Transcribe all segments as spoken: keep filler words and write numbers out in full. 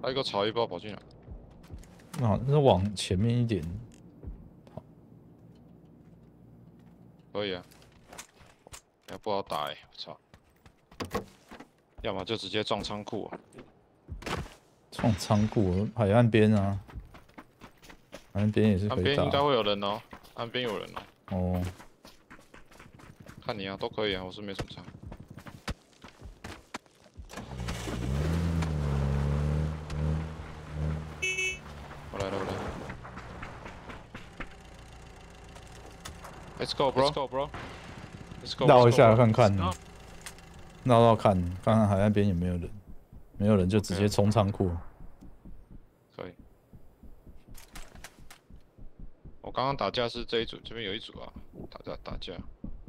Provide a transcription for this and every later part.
他一个草一包跑进来。 啊，那往前面一点。 可以啊。也不好打哎、欸，我操！要么就直接撞仓库啊。 撞仓库，海岸边啊。海岸边也是可以打。 岸边应该会有人哦，岸边有人哦。 哦。 看你啊，都可以啊，我是没什么差。我来了，我来了。Let's go, bro. Let's go, bro. Let's go. 绕一下看看，绕绕看，看看海岸边有没有人，没有人就直接冲仓库。 可以。我刚刚打架是这一组，这边有一组啊，打架打架。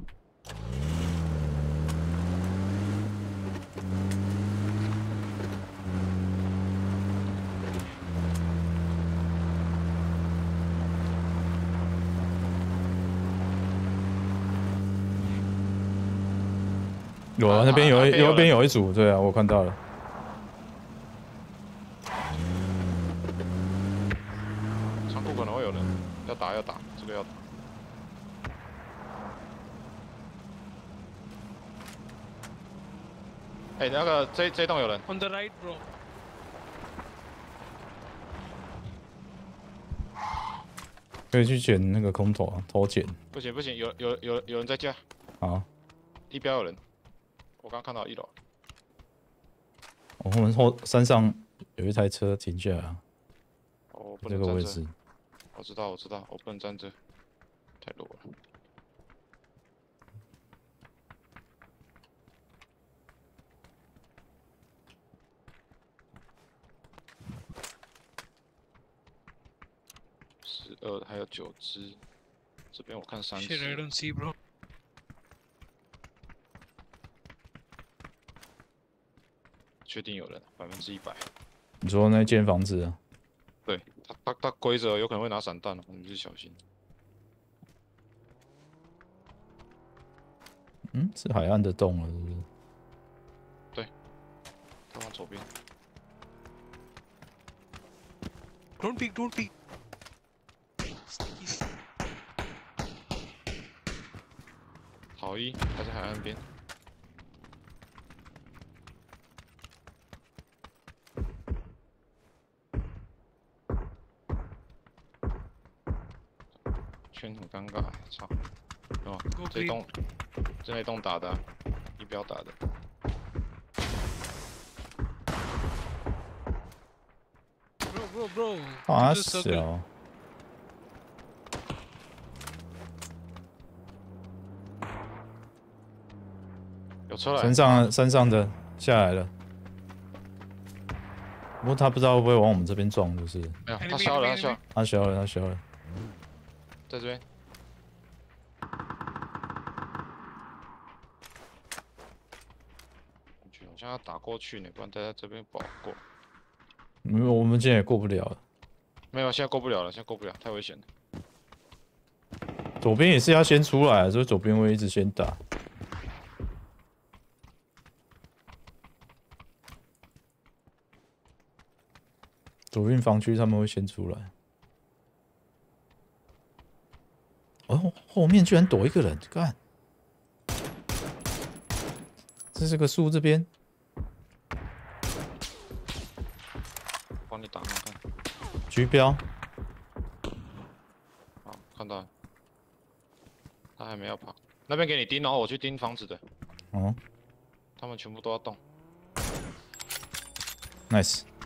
有啊，那边有一，右边有一组，对啊，我看到了。 仓库可能会有人，要打要打，这个要打。哎、欸，那个这这栋有人。 On the right, bro. 可以去捡那个空投啊，偷捡。 不行不行，有有有有人在架。 好。 地标有人。我刚看到一楼。 我们后山上有一台车停下来。 哦，不这个位置。 我知道我知道，我不能站这，太弱了。十二还有九只，这边我看三只。 Shit, I don't see, bro. 确定有人，百分之一百。 你说那间房子啊？ 对，他他他规着有可能会拿散弹，我们就小心。 嗯，是海岸的洞了，是不是？ 对，他往左边。 Don't peek, don't peek. 好一，他在海岸边。圈很尴尬，操！哦，这栋，这那栋打的、啊，一标打的。 Bro, bro, bro. 啊小。 有车来。 山上山上的下来了。不过他不知道会不会往我们这边撞，就是。 没有，他消了，他消了。 他消了，他消了。 在这边。好像要打过去呢，不然待在这边不好过。 没有，我们现在也过不了了。 没有，现在过不了了，现在过不了，太危险了。 左边也是要先出来，所以左边会一直先打。左边防区他们会先出来。哦，后面居然躲一个人，干！这是个树这边。 帮你打看看。 橘标。 好，看到了。他还没要跑，那边给你盯，然后我去盯房子的。 哦。 他们全部都要动。 Nice。